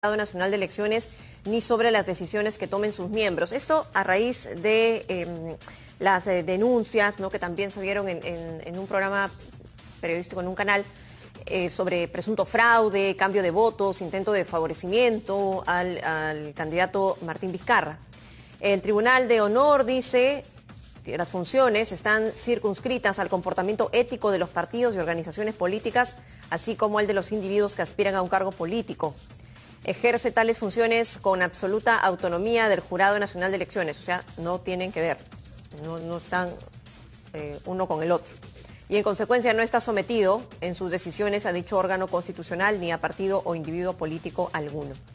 Nacional de Elecciones ni sobre las decisiones que tomen sus miembros. Esto a raíz de las denuncias, ¿no?, que también se vieron en un programa periodístico, en un canal, sobre presunto fraude, cambio de votos, intento de favorecimiento al candidato Martín Vizcarra. El Tribunal de Honor dice que las funciones están circunscritas al comportamiento ético de los partidos y organizaciones políticas, así como el de los individuos que aspiran a un cargo político. Ejerce tales funciones con absoluta autonomía del Jurado Nacional de Elecciones, o sea, no tienen que ver, no están uno con el otro. Y en consecuencia no está sometido en sus decisiones a dicho órgano constitucional ni a partido o individuo político alguno.